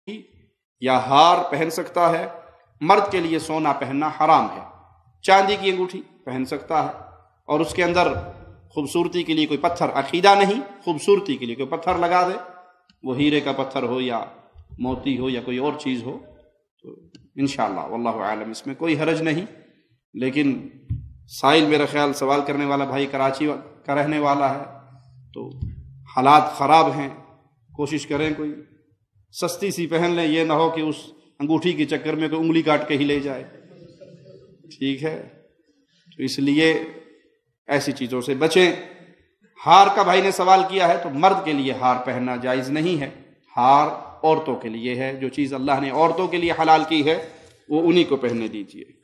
या हार पहन सकता है। मर्द के लिए सोना पहनना हराम है। चांदी की अंगूठी पहन सकता है और उसके अंदर खूबसूरती के लिए कोई पत्थर, अकीदा नहीं, खूबसूरती के लिए कोई पत्थर लगा दे, वो हीरे का पत्थर हो या मोती हो या कोई और चीज़ हो, तो इंशाअल्लाह वल्लाहु आलम इसमें कोई हरज नहीं। लेकिन साइल मेरा ख्याल सवाल करने वाला भाई कराची का रहने वाला है, तो हालात ख़राब हैं, कोशिश करें कोई सस्ती सी पहन लें, ये ना हो कि उस अंगूठी के चक्कर में कोई उंगली काट के ही ले जाए। ठीक है, तो इसलिए ऐसी चीज़ों से बचें। हार का भाई ने सवाल किया है, तो मर्द के लिए हार पहनना जायज़ नहीं है, हार औरतों के लिए है। जो चीज़ अल्लाह ने औरतों के लिए हलाल की है वो उन्हीं को पहनने दीजिए।